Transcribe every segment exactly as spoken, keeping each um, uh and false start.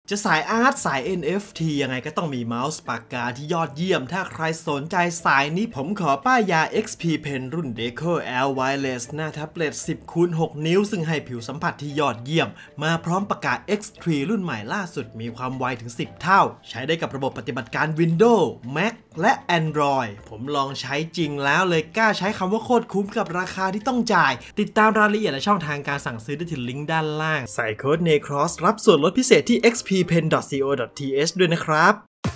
จะสายอาร์ตสาย เอ็น เอฟ ที ยังไงก็ต้องมีเมาส์ปากกาที่ยอดเยี่ยมถ้าใครสนใจสายนี้ผมขอป้ายยา เอ็กซ์ พี Pen รุ่น Deco L Wireless หน้าแท็บเล็ต สิบคูณหก นิ้วซึ่งให้ผิวสัมผัสที่ยอดเยี่ยมมาพร้อมปากกา เอ็กซ์ ทรี รุ่นใหม่ล่าสุดมีความไวถึงสิบเท่าใช้ได้กับระบบปฏิบัติการ Windows Mac และ Android ผมลองใช้จริงแล้วเลยกล้าใช้คำว่าโคตรคุ้มกับราคาที่ต้องจ่ายติดตามรายละเอียดและช่องทางการสั่งซื้อได้ที่ลิงก์ด้านล่างใส่โค้ด Necross รับส่วนลดพิเศษที่ เอ็กซ์ พี เพน ดอท ซี โอ ดอท ที เอช ด้วยนะครับ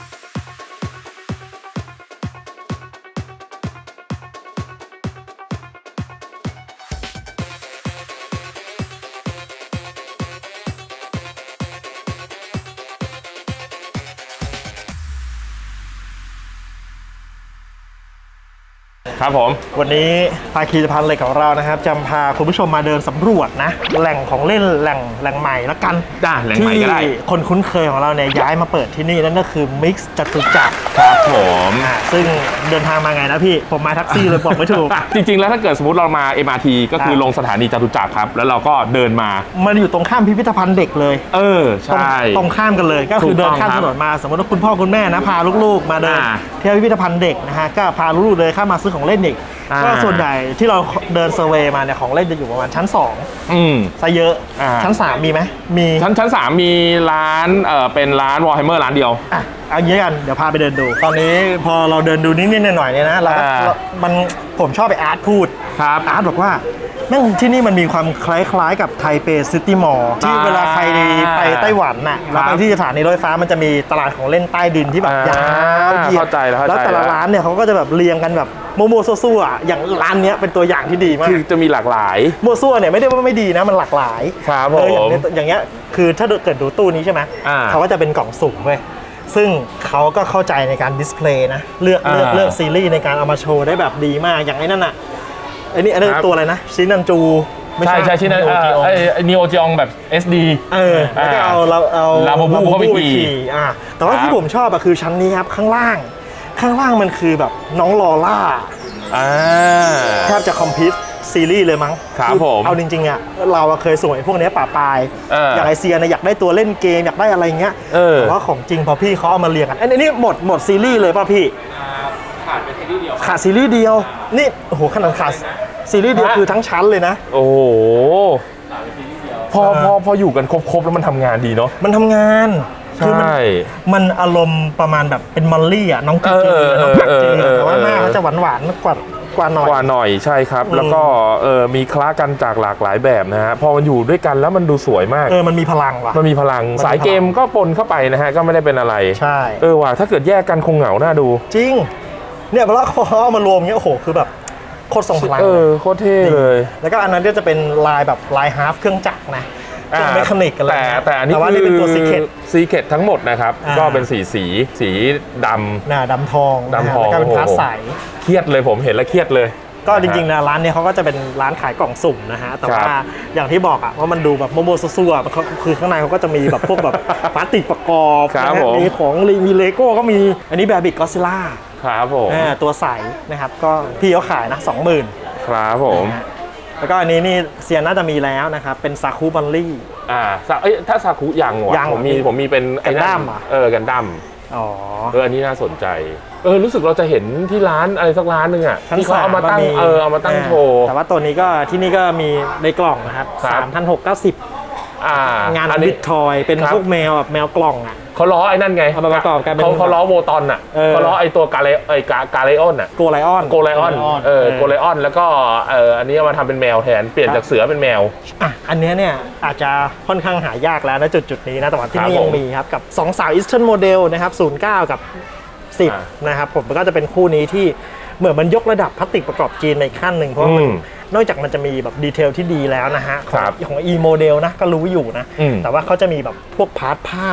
ครับผมวันนี้ภาคีพันธ์เหล็กของเรานะครับจะพาคุณผู้ชมมาเดินสำรวจนะแหล่งของเล่นแหล่งแหล่งใหม่ละกันจ้าแหล่งใหม่ก็ได้คนคุ้นเคยของเราเนี่ยย้ายมาเปิดที่นี่นั่นก็คือ Mix จตุจักรครับผมซึ่งเดินทางมาไงนะพี่ผมมาแท็กซี่เลยบอกไม่ถูกจริงๆแล้วถ้าเกิดสมมติเรามา เอ็ม อาร์ ที ก็คือลงสถานีจตุจักรครับแล้วเราก็เดินมามันอยู่ตรงข้ามพิพิธภัณฑ์เด็กเลยเออใช่ตรงข้ามกันเลยก็คือเดินข้ามถนนมาสมมติว่าคุณพ่อคุณแม่นะพาลูกๆมาเดินเที่ยวพิพิธภัณฑ์เด็กนะฮะก็พาลูกๆเลยเข้ามาซื้อของเล่นเด็กก็ส่วนใหญ่ที่เราเดินเซอร์เวย์มาเนี่ยของเล่นจะอยู่ประมาณชั้นสองอืมซะเยอะชั้นสามมีไหมมีชั้นชั้นสามมีร้านเอ่อเป็นร้านวอลไฮเมอร์ร้านเดียวอ่ะเอางี้กันเดี๋ยวพาไปเดินดูตอนนี้พอเราเดินดูนิดๆหน่อยๆเนี่ยนะเรามันผมชอบไปอาร์ตพูดครับอาร์ตบอกว่าแม่งที่นี่มันมีความคล้ายๆกับไทเปซิตี้มอลล์ที่เวลาใครไปไต้หวันน่ะแล้วไปที่สถานีรถไฟฟ้ามันจะมีตลาดของเล่นใต้ดินที่แบบยาวเหยียดแล้วแต่ละร้านเนี่ยเขาก็จะแบบเรียงกันแบบโมโมซั่วๆอย่างร้านนี้เป็นตัวอย่างที่ดีมากคือจะมีหลากหลายโมซั่วเนี่ยไม่ได้ว่าไม่ดีนะมันหลากหลายครับผมอย่างเงี้ยคือถ้าเกิดดูตู้นี้ใช่ไหมเขาก็จะเป็นกล่องสุ่มเว้ยซึ่งเขาก็เข้าใจในการดิสเพลย์นะเลือกเลือกเลือกซีรีส์ในการเอามาโชว์ได้แบบดีมากอย่างไอ้นั่นน่ะไอ้นี่อันนี้ตัวอะไรนะชินันจูใช่ใช่ชินันไอ้นีโอจิองแบบ เอส ดีเออแล้วก็เอาเราเอาลาโบบูเข้าไปขี่อ่าแต่ว่าที่ผมชอบอะคือชั้นนี้ครับข้างล่างข้างล่างมันคือแบบน้องลอล่าอ่าแทบจะคอมพิวต์ซีรีส์เลยมั้งครับผมเอาจริงๆอ่ะเราเคยส่งไอ้พวกนี้ป่าปลายอย่างไอเซียนะอยากได้ตัวเล่นเกมอยากได้อะไรเงี้ยแต่ว่าของจริงพอพี่เขาเอามาเรียงกันอันนี้หมดหมดซีรีส์เลยป่ะพี่ขาดเป็นซีรีส์เดียวขาดซีรีส์เดียวนี่โอ้โหขนาดขาดซีรีส์เดียวคือทั้งชั้นเลยนะโอ้โหพอพอพออยู่กันครบๆแล้วมันทำงานดีเนาะมันทำงานคือมันมันอารมณ์ประมาณแบบเป็นมอลลี่อ่ะน้องจีจีน้องผักจีแต่ว่าหน้าเขาจะหวานหวานกว่ากว่าหน่อยกว่าหน่อยใช่ครับแล้วก็เออมีคล้ากันจากหลากหลายแบบนะฮะพอมันอยู่ด้วยกันแล้วมันดูสวยมากเออมันมีพลังว่ะมันมีพลังสายเกมก็ปนเข้าไปนะฮะก็ไม่ได้เป็นอะไรใช่เออว่ะถ้าเกิดแยกกันคงเหงาหน้าดูจริงเนี่ยเพราะเขาเอามารวมเงี้ยโอ้โหคือแบบโคตรทรงพลังเออโคตรเท่เลยแล้วก็อันนั้นก็จะเป็นลายแบบลายฮาฟเครื่องจักรนะเครื่องเมคานิกกันเลยแต่แต่อันนี้คือเป็นตัวซีเคทซีเคททั้งหมดนะครับก็เป็นสีสีสีดำน่ะดำทองดำทองแล้วก็เป็นพาสใสเครียดเลยผมเห็นแล้วเครียดเลยก็จริงๆนะร้านนี้เขาก็จะเป็นร้านขายกล่องสุ่มนะฮะแต่ว่าอย่างที่บอกอะว่ามันดูแบบโมโมซัวๆคือข้างในเขาก็จะมีแบบพวกแบบพลาสติกประกอบมีของมีเลโก้ก็มีอันนี้แบบบิกก็อดซิลล่าครับผมตัวใสนะครับก็พี่เขาขายนะสองหมื่นครับผมแล้วก็อันนี้นี่เซียนน่าจะมีแล้วนะครับเป็นซาคุบัลลี่อ่าเอ้ยถ้าซาคุยังวะผมมีผมมีเป็นกันดั้มอ่ะเออกันดั้มอ๋อเอออันนี้น่าสนใจเออรู้สึกเราจะเห็นที่ร้านอะไรสักร้านหนึ่งอ่ะที่เขาเอามาตั้งเออเอามาตั้งโชว์แต่ว่าตัวนี้ก็ที่นี่ก็มีในกล่องนะครับสามพันหกร้อยเก้าสิบงานบิททอยเป็นพวกแมวแบบแมวกล่องอ่ะเขาล้อไอ้นั่นไงเอามาประกอบกันเขาเขาล้อโวตอนอ่ะเขาล้อไอ้ตัวกาเลไอ้กาเลออนอ่ะโกไลออนโกไลออนเออโกไลออนแล้วก็เอออันนี้เอามาทำเป็นแมวแทนเปลี่ยนจากเสือเป็นแมวอ่ะอันนี้เนี่ยอาจจะค่อนข้างหายากแล้วนะจุดจุดนี้นะแต่ว่าที่นี่ยังมีครับกับสองสาวอีสเทิร์นโมเดลนะครับศูนย์เก้ากับสิบนะครับผมก็จะเป็นคู่นี้ที่เหมือนมันยกระดับพลาสติกประกอบจีนในขั้นหนึ่งเพราะมันนอกจากมันจะมีแบบดีเทลที่ดีแล้วนะฮะของของ E โมเดลนะก็รู้อยู่นะแต่ว่าเขาจะมีแบบพวกพาร์ทผ้า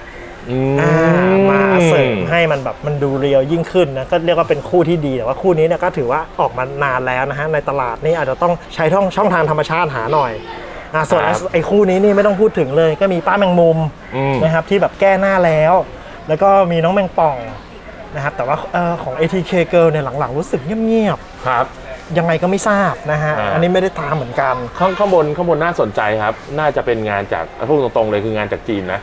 มาเสริมให้มันแบบมันดูเรียวยิ่งขึ้นนะก็เรียกว่าเป็นคู่ที่ดีแต่ว่าคู่นี้เนี่ยก็ถือว่าออกมานานแล้วนะฮะในตลาดนี่อาจจะต้องใช้ช่องช่องทางธรรมชาติหาหน่อยส่วนไอ้คู่นี้นี่ไม่ต้องพูดถึงเลยก็มีป้าแมงมุมนะครับที่แบบแก้หน้าแล้วแล้วก็มีน้องแมงป่องนะครับแต่ว่าของ เอ ที เค Girl เนี่ยหลังๆรู้สึกเงียบๆครับยังไงก็ไม่ทราบนะฮะ อ, อันนี้ไม่ได้ตามเหมือนกันข้างข้างบนข้างบนน่าสนใจครับน่าจะเป็นงานจากพูดตรงๆเลยคืองานจากจีนนะ ก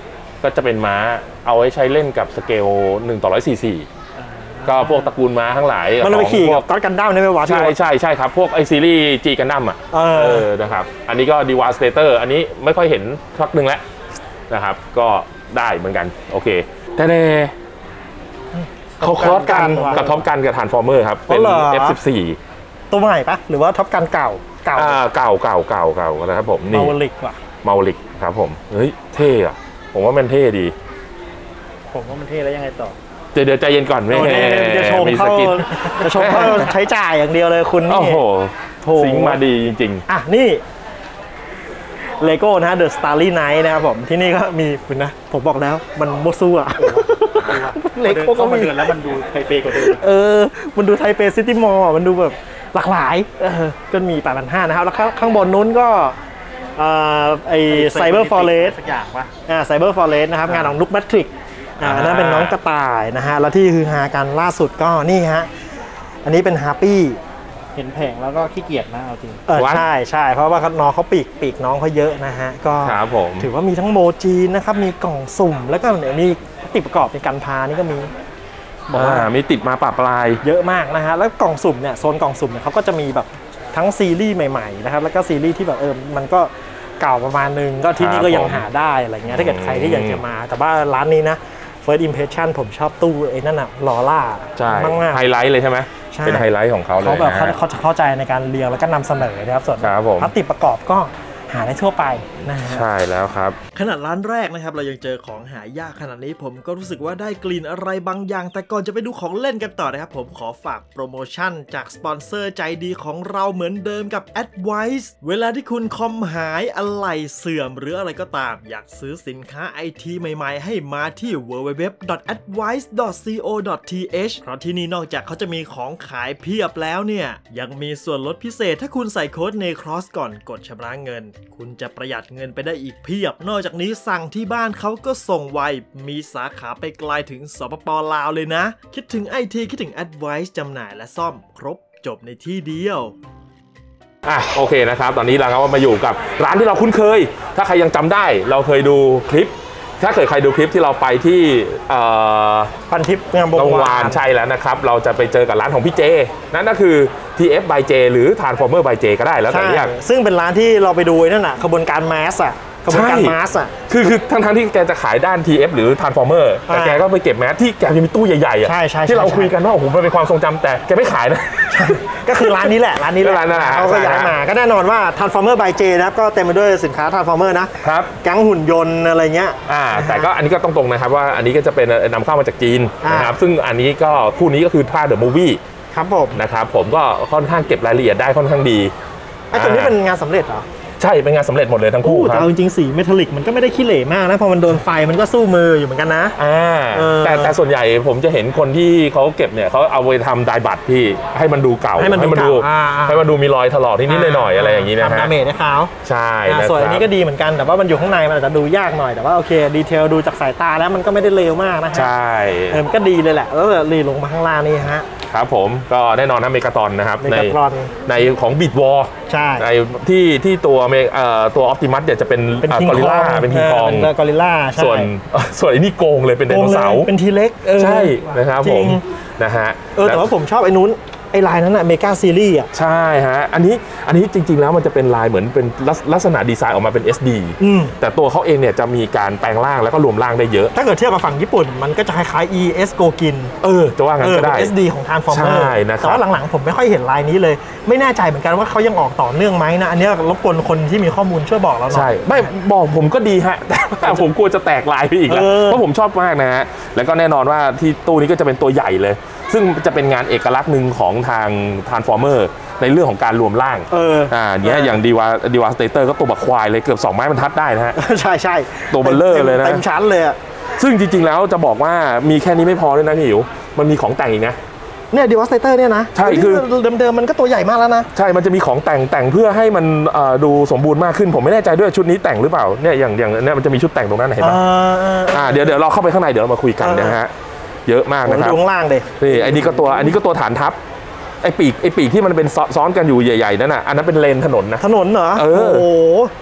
ก็จะเป็นม้าเอาไว้ใช้เล่นกับสเกลหนึ่งต่อร้อยสี่สิบก็พวกตระกูลม้าทั้งหลายมันไปขี่กับก็อดกันดั้มได้ไหมวะใช่ใช่ใช่ครับพวกไอซีรีส์จีกันดั้มอ่ะเออนะครับอันนี้ก็ดีวาสเตเตอร์อันนี้ไม่ค่อยเห็นพักหนึ่งแล้วนะครับก็ได้เหมือนกันโอเคแต่เน่เขาคอสกันกับท็อปกันกับทรานส์ฟอร์เมอร์ครับเป็น เอฟ สิบสี่ตัวใหม่ปะหรือว่าท็อปกันเก่าเก่าเก่าเก่าเก่าเก่านะครับผมนี่เมาลิกว่ะเมาลิกครับผมเฮ้ยเท่อะผมว่ามันเท่ดีผมว่ามันเท่แล้วยังไงต่อเดี๋ยวใจเย็นก่อนไม่จะชมเขาจะชมเขาใช้จ่ายอย่างเดียวเลยคุณนี่โอ้โหสิงมาดีจริงๆอ่ะนี่เลโก้นะเดอะสตาร์ลี่ไนท์นะครับผมที่นี่ก็มีคุณนะผมบอกแล้วมันโมซูอะเลโก้ก็มีแล้วมันดูไทเปกว่าเดิมเออมันดูไทเปซิตี้มอลล์มันดูแบบหลากหลายเออก็มีแปดพันห้านะครับแล้วข้างบนนู้นก็ไอไซเบอร์ฟอเรสต์สักอย่างวะอ่าไซเบอร์ฟอเรสต์นะครับงานของนุกแมทริกอ่านั่นเป็นน้องกระต่ายนะฮะแล้วที่คือฮากันล่าสุดก็นี่ฮะอันนี้เป็นฮาร์ปี้เห็นแผงแล้วก็ขี้เกียจนะเอาจริงเออใช่ใช่เพราะว่าน้องเขาปีกปีกน้องเขาเยอะนะฮะก็ถือว่ามีทั้งโมจีนนะครับมีกล่องสุ่มแล้วก็เดี๋ยวมีติดประกอบเป็นกันพานี่ก็มีบอกว่ามีติดมาปะปลายเยอะมากนะฮะแล้วกล่องสุ่มเนี่ยโซนกล่องสุ่มเนี่ยเขาก็จะมีแบบทั้งซีรีส์ใหม่ๆนะครับแล้วก็ซีรีส์ที่แบบเออมันก็เก่าประมาณนึงก็ที่นี่ก็ยังหาได้อะไรเงี้ยถ้าเกิดใครที่อยากจะมาแต่ว่าร้านนี้นะ First Impression ผมชอบตู้ไอ้นั่นอะลอล่าใช่ไฮไลท์เลยใช่ไหมเป็นไฮไลท์ของเขาเลยเขาแบบเขาจะเข้าใจในการเรียงแล้วก็นำเสนอนะครับส่วนพลาสติกประกอบก็หาได้ทั่วไปนะฮะใช่แล้วครับขนาดร้านแรกนะครับเรายังเจอของหายากขนาดนี้ผมก็รู้สึกว่าได้กลิ่นอะไรบางอย่างแต่ก่อนจะไปดูของเล่นกันต่อนะครับผมขอฝากโปรโมชั่นจากสปอนเซอร์ใจดีของเราเหมือนเดิมกับ Advice เวลาที่คุณคอมหายอะไหล่เสื่อมหรืออะไรก็ตามอยากซื้อสินค้าไอทีใหม่ๆให้มาที่ ดับเบิลยู ดับเบิลยู ดับเบิลยู ดอท แอดไวซ์ ดอท ซี โอ ดอท ที เอช เพราะที่นี่นอกจากเขาจะมีของขายเพียบแล้วเนี่ยยังมีส่วนลดพิเศษถ้าคุณใส่โค้ด เนครอส ก่อนกดชำระเงินคุณจะประหยัดเงินไปได้อีกเพียบนอกจากนี้สั่งที่บ้านเขาก็ส่งไวมีสาขาไปไกลถึงสปป.ลาวเลยนะคิดถึงไอทีคิดถึง Advice จำหน่ายและซ่อมครบจบในที่เดียวอ่ะโอเคนะครับตอนนี้เราก็มาอยู่กับร้านที่เราคุ้นเคยถ้าใครยังจำได้เราเคยดูคลิปถ้าเคยใครดูคลิปที่เราไปที่พันทิพย์งามวงวานใช่แล้วนะครับเราจะไปเจอกับร้านของพี่เจนั่นก็คือ ที เอฟ by เจหรือ Transformer by เจก็ได้แล้วแต่เรียกซึ่งเป็นร้านที่เราไปดูนั่นน่ะขบวนการแมสอะขบวนการมาสอ่ะคือคือทั้งทั้งที่แกจะขายด้าน ที เอฟ หรือ Transformer แต่แกก็ไปเก็บแมสที่แกจะมีตู้ใหญ่ๆอ่ะที่เราคุยกันว่าโอ้โหมันเป็นความทรงจำแต่แกไม่ขายนะก็คือร้านนี้แหละร้านนี้แหละเขาก็ย้ายมาก็แน่นอนว่า Transformer by เจนะครับก็เต็มไปด้วยสินค้า Transformer นะครับแก๊งหุ่นยนต์อะไรเงี้ยอ่าแต่ก็อันนี้ก็ต้องตรงนะครับว่าอันนี้ก็จะเป็นนำเข้ามาจากจีนนะครับซึ่งอันนี้ก็คู่นี้ก็คือท่า The Movie ครับผมนะครับผมก็ค่อนข้างเก็บรายละเอียดได้ค่อนข้างดีไอ้ตัวนี้เป็นงานสำเร็จเหรอใช่เป็นงานสำเร็จหมดเลยทั้งคู่ครับแต่จริงๆสีเมทัลลิกมันก็ไม่ได้ขี้เหร่มากนะพอมันโดนไฟมันก็สู้มืออยู่เหมือนกันนะอ่าแต่แต่ส่วนใหญ่ผมจะเห็นคนที่เขาเก็บเนี่ยเขาเอาไปทำไดบัตพี่ให้มันดูเก่าให้มันดูให้มันดูมีรอยถลอกนิดๆหน่อยๆอะไรอย่างนี้นะฮะทำดาเมจให้เขาใช่ส่วนอันนี้ก็ดีเหมือนกันแต่ว่ามันอยู่ข้างในมันอาจจะดูยากหน่อยแต่ว่าโอเคดีเทลดูจากสายตาแล้วมันก็ไม่ได้เลวมากนะฮะใช่มันก็ดีเลยแหละแล้วรีลงมาข้างล่างนี่ฮะครับผมก็แน่นอนนะเมกาตอนนะครับในในของบิดวอลใช่ในที่ที่ตัวเอ่อตัวออปติมัสเนี่ยจะเป็นกอริลลาเป็นคิงคองกอริลลาส่วนส่วนไอ้นี่โกงเลยเป็นไดโนเสาร์เป็นทีเล็กใช่นะครับผมนะฮะเออแต่ว่าผมชอบไอ้นู้นไอ้ลายนั้นอะเมกาซีรีส์อะใช่ฮะอันนี้อันนี้จริงๆแล้วมันจะเป็นลายเหมือนเป็นลักษณะดีไซน์ออกมาเป็น เอส ดี แต่ตัวเขาเองเนี่ยจะมีการแปลงร่างแล้วก็รวมร่างได้เยอะถ้าเกิดเทียบกับฝั่งญี่ปุ่นมันก็จะคล้ายๆ อี เอส โกกินเออจะว่างั้นก็ได้เอส ดี ของ Transformer ใช่นะครับแต่ว่าหลังๆผมไม่ค่อยเห็นลายนี้เลยไม่แน่ใจเหมือนกันว่าเขายังออกต่อเนื่องไหมนะอันนี้รบกวนคนที่มีข้อมูลช่วยบอกเราหน่อยใช่ไม่บอกผมก็ดีฮะแต่ผมกลัวจะแตกลายไปอีกแล้วเพราะผมชอบมากนะฮะแล้วก็แน่นอนว่าที่ตู้นี้ก็จะเป็นตัวใหญ่เลยซึ่งจะเป็นงานเอกลักษณ์หนึ่งของทาง Transformer ในเรื่องของการรวมร่างเอออ่าเนี้ยอย่างดีวาดีวาสเตเตอร์ก็ตัวบักควายเลยเกือบสองไม้บรรทัดได้นะฮะใช่ใช่ตัวเบลเลอร์เลยนะเต็มชั้นเลยอ่ะซึ่งจริงๆแล้วจะบอกว่ามีแค่นี้ไม่พอด้วยนะพี่หิวมันมีของแต่งอีกนะเนี่ยดีวาสเตเตอร์เนี่ยนะใช่คือเดิมๆมันก็ตัวใหญ่มากแล้วนะใช่มันจะมีของแต่งแต่งเพื่อให้มันดูสมบูรณ์มากขึ้นผมไม่แน่ใจด้วยชุดนี้แต่งหรือเปล่าเนี่ยอย่างอย่างเนี่ยมันจะมีชุดแต่งตรงนั้นเห็นไหมอ่าเดี๋ยวเดี๋ยวเราเข้าไปข้างในเดี๋ยวเรามาคุยกันนะฮะเยอะมากนะครับดูข้างล่างเลยนี่ไอ้นี่ก็ตัวอันนี้ก็ตัวฐานทัพไอ้ปีกไอ้ปีกที่มันเป็นซ้อนกันอยู่ใหญ่ๆนั่นน่ะอันนั้นเป็นเลนถนนนะถนนเหรอเออโอ้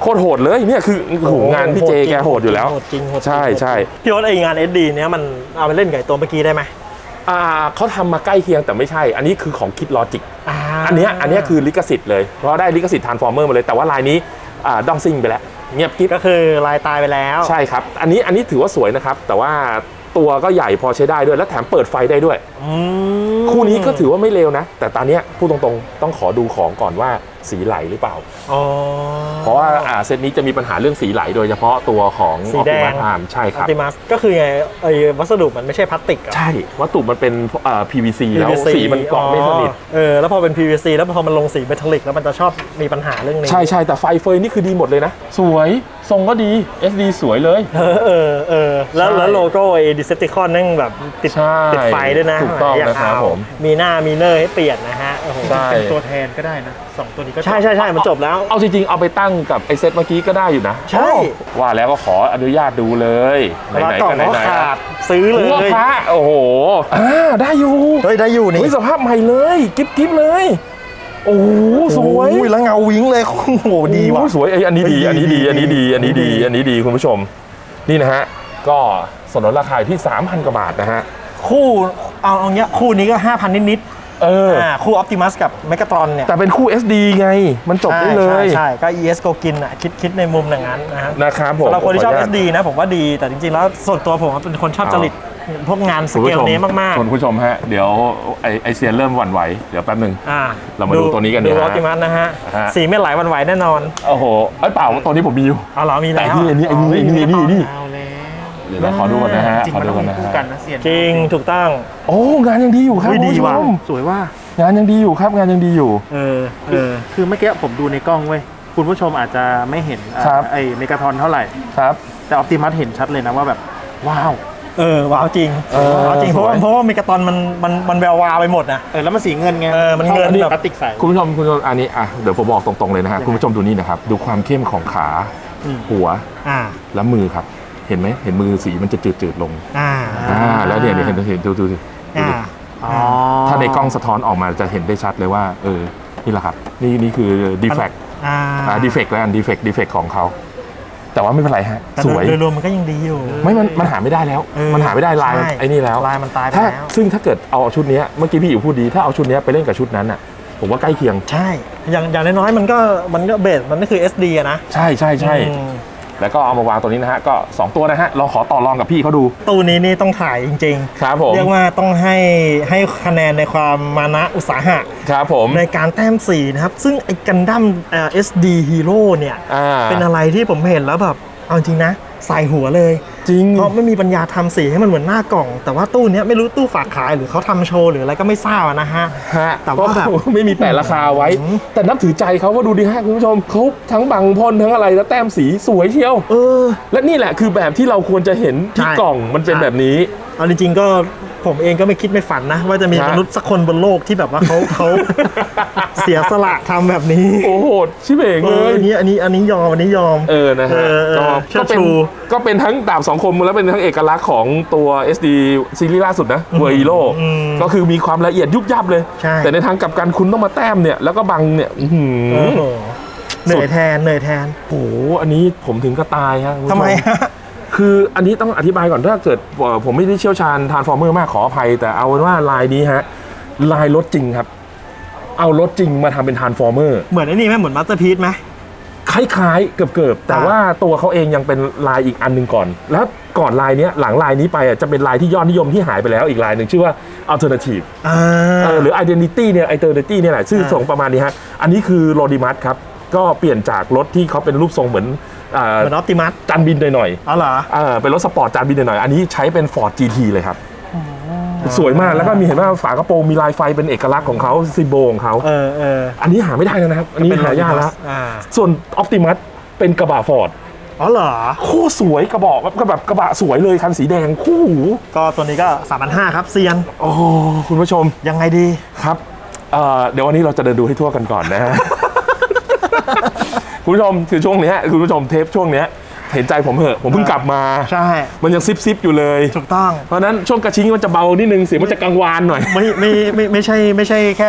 โคตรโหดเลยเนี่ยคือโอ้โหงานพี่เจแกโหดอยู่แล้วใช่ใช่พี่โอ๊ตไองาน เอส ดี เนี้ยมันเอาไปเล่นกับตัวเมื่อกี้ได้ไหมอ่าเขาทำมาใกล้เคียงแต่ไม่ใช่อันนี้คือของคิดลอจิกอันนี้อันนี้คือลิขสิทธิ์เลยเพราะได้ลิขสิทธิ์ทรานส์ฟอร์เมอร์มาเลยแต่ว่าลายนี้อ่าดองซิงไปแล้วเงียบกิ๊บก็คือลายตายไปแล้วใช่ครับอันนี้อันนี้ถือว่าสวยนะครับแต่ว่าตัวก็ใหญ่พอใช้ได้ด้วยและแถมเปิดไฟได้ด้วยคู่นี้ก็ถือว่าไม่เลวนะแต่ตอนนี้พูดตรงๆต้องขอดูของก่อนว่าสีไหลหรือเปล่าเพราะว่าเซตนี้จะมีปัญหาเรื่องสีไหลโดยเฉพาะตัวของสีแดงใช่ครับ Optimus ก็คือไงไอ้วัสดุมันไม่ใช่พลาสติกใช่วัสดุมันเป็นเอ่อ พี วี ซี แล้วสีมันเกาะไม่สนิทเออแล้วพอเป็น พี วี ซี แล้วพอมันลงสีเมทัลลิกแล้วมันจะชอบมีปัญหาเรื่องนี้ใช่ใช่แต่ไฟเฟยนี่คือดีหมดเลยนะสวยทรงก็ดี เอส ดี สวยเลยเออเออเออแล้วแล้วโลโก้ไอ้ Decepticon นั่งแบบติดติดไฟด้วยนะถูกต้องนะครับผมมีหน้ามีเนอร์ให้เปลี่ยนนะฮะโอ้โหเป็นตัวแทนก็ได้นะสองตัวนี้ก็ใช่ใช่ใช่มันจบแล้วเอาจริงๆเอาไปตั้งกับไอเซตเมื่อกี้ก็ได้อยู่นะใช่ว่าแล้วก็ขออนุญาตดูเลยไหนๆก็ไหนๆซื้อเลยพระโอ้โหอ่าได้อยู่เฮ้ยได้อยู่นี่สภาพใหม่เลยกิ๊บกิ๊บเลยโอ้สวยแล้วเงาวิ้งเลยโอ้โหดีว่ะสวยไออันนี้ดีอันนี้ดีอันนี้ดีอันนี้ดีอันนี้ดีคุณผู้ชมนี่นะฮะก็สนนราคาที่ สามพัน กว่าบาทนะฮะคู่เอาเอาเงี้ยคู่นี้ก็ ห้าพัน นิดๆเออคู่ Optimus กับ Megatron เนี่ยแต่เป็นคู่ เอส ดี ไงมันจบได้เลยใช่ก็ อี เอส ก็กินอ่ะคิดคิดในมุมอย่างนั้นนะฮะนะครับผมสำหรับคนที่ชอบ เอส ดี นะผมว่าดีแต่จริงๆแล้วส่วนตัวผมเป็นคนชอบจริตพวกงานสเกลนี้มากๆคุณผู้ชมฮะเดี๋ยวไอไอเซียนเริ่มหวั่นไหวเดี๋ยวแป๊บนึงเรามาดูตัวนี้กันดู Optimus นะฮะสีไม่ไหลหวั่นไหวแน่นอนโอ้โหไอเปล่าตัวนี้ผมมีอยู่อ๋อเหรอมีแล้วแต่นี่อันนี้อันนี้อันนี้อันนี้นี่เดี๋ยวเราขอดูก่อนนะฮะขอดูก่อนนะฮะจริงถูกต้องโอ้งานยังดีอยู่ครับคุณผู้ชมสวยว่างานยังดีอยู่ครับงานยังดีอยู่เออเออคือเมื่อกี้ผมดูในกล้องเว้ยคุณผู้ชมอาจจะไม่เห็นไอ้เมกาทรอนเท่าไหร่ครับแต่ออปติมัสเห็นชัดเลยนะว่าแบบว้าวเออว้าวจริงว้าวจริงเพราะว่าเพราะว่าเมกาทรอนมันมันมันแวววาวไปหมดนะเออแล้วมันสีเงินไงเออมันเงินแบบพลาสติกใสคุณผู้ชมคุณผู้ชมอันนี้อ่ะเดี๋ยวผมบอกตรงๆเลยนะฮะคุณผู้ชมดูนี่นะครับดูความเข้มของขาหัวและมือครับเห็นไหมเห็นมือสีมันจะจืดๆลงอ่าแล้วเนี่ยเห็นเห็นดูดูดูถ้าในกล้องสะท้อนออกมาจะเห็นได้ชัดเลยว่าเออนี่แหละครับนี่นี่คือดีเฟกต์อ่าดีเฟกต์แล้วอันดีเฟกต์ดีเฟกต์ของเขาแต่ว่าไม่เป็นไรฮะสวยโดยรวมมันก็ยังดีอยู่ไม่มันมันหาไม่ได้แล้วมันหาไม่ได้ลายไอ้นี่แล้วลายมันตายไปแล้วซึ่งถ้าเกิดเอาชุดนี้เมื่อกี้พี่อยู่พูดดีถ้าเอาชุดนี้ไปเล่นกับชุดนั้นอ่ะผมว่าใกล้เคียงใช่อย่างอย่างน้อยๆมันก็มันก็เบสมันก็คือ เอส ดี อะนะใช่ใช่ใช่แล้วก็เอามาวางตัวนี้นะฮะก็สองตัวนะฮะเราขอต่อรองกับพี่เขาดูตู้นี้นี่ต้องถ่ายจริงๆครับผมเรียกว่าต้องให้ให้คะแนนในความมานะอุตสาหะครับผมในการแต้มสีนะครับซึ่งไอ้กันดั้มเอสดีฮีโร่เนี่ยเป็นอะไรที่ผมเห็นแล้วแบบเอาจริงนะใส่หัวเลยจริงเพราะไม่มีปัญญาทำสีให้มันเหมือนหน้ากล่องแต่ว่าตู้นี้ไม่รู้ตู้ฝากขายหรือเขาทำโชว์หรืออะไรก็ไม่ทราบนะฮะแต่ว่าแบบไม่มีแปะราคาไว้แต่นับถือใจเขาว่าดูดิฮะคุณผู้ชมเขาทั้งบังพ่นทั้งอะไรแล้วแต้มสีสวยเชียวเออและนี่แหละคือแบบที่เราควรจะเห็นที่กล่องมันเป็นแบบนี้เอาจริงๆก็ผมเองก็ไม่คิดไม่ฝันนะว่าจะมีมนุษย์สักคนบนโลกที่แบบว่าเขาเขาเสียสละทำแบบนี้โอ้โหชิบเองเลยอันนี้อันนี้อันนี้ยอมอันนี้ยอมเออนะฮะก็เป็นก็เป็นทั้งดาบสองคมแล้วเป็นทั้งเอกลักษณ์ของตัว เอส ดี ซีรีส์ล่าสุดนะเวอร์ฮีโร่ก็คือมีความละเอียดยุบยับเลยแต่ในทางกลับกันคุณต้องมาแต้มเนี่ยแล้วก็บังเนี่ยเหนื่อยแทนเหนื่อยแทนโอ้โหอันนี้ผมถึงก็ตายฮะทำไมฮะคืออันนี้ต้องอธิบายก่อนถ้าเกิดผมไม่ได้เชี่ยวชาญทรานส์ฟอร์เมอร์มากขออภัยแต่เอาเป็นว่าลายนี้ฮะลายรถจริงครับเอารถจริงมาทำเป็นทรานส์ฟอร์เมอร์เหมือนไอ้นี่ไหมเหมือนมาสเตอร์พีซไหมคล้ายๆเกือบๆแต่ว่าตัวเขาเองยังเป็นลายอีกอันหนึ่งก่อนแล้วก่อนลายนี้หลังลายนี้ไปจะเป็นลายที่ยอดนิยมที่หายไปแล้วอีกลายหนึ่งชื่อว่า alternative หรือ identity เนี่ย identity เนี่ยแหละชื่อทรงประมาณนี้ฮะอันนี้คือโรดิมัสครับก็เปลี่ยนจากรถที่เขาเป็นรูปทรงเหมือนเหมือนออปติมัสจานบินหน่อยๆอ๋อเหรอเออเป็นรถสปอร์ตจานบินหน่อยๆอันนี้ใช้เป็น Ford จี ที เลยครับสวยมากแล้วก็มีเห็นว่าฝากระโปรงมีลายไฟเป็นเอกลักษณ์ของเขาซิมโบลของเขาเออเอออันนี้หาไม่ได้นะครับอันนี้หายากแล้วส่วนออปติมัสเป็นกระบะ Ford อ๋อเหรอโคตรสวยกระบอกแบบแบบกระบะสวยเลยคันสีแดงคู่หูก็ตัวนี้ก็ สามพันห้าร้อย ครับเซียนโอ้คุณผู้ชมยังไงดีครับเอ่อเดี๋ยววันนี้เราจะเดินดูให้ทั่วกันก่อนนะฮะ คุณผู้ชมคือช่วงนี้คุณผู้ชมเทปช่วงนี้เห็นใจผมเหอะผมเพิ่งกลับมาใช่มันยังซิบซิบอยู่เลยถูกต้องเพราะนั้นช่วงกระชิงมันจะเบานิดนึงเสียงมันจะกังวานหน่อยไม่ไม่ไม่ไม่ใช่ไม่ใช่แค่